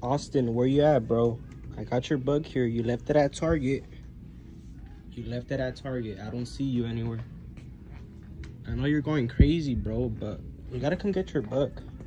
Austin, where you at, bro? I got your bug here. You left it at Target. You left it at Target. I don't see you anywhere. I know you're going crazy, bro, but you gotta come get your bug.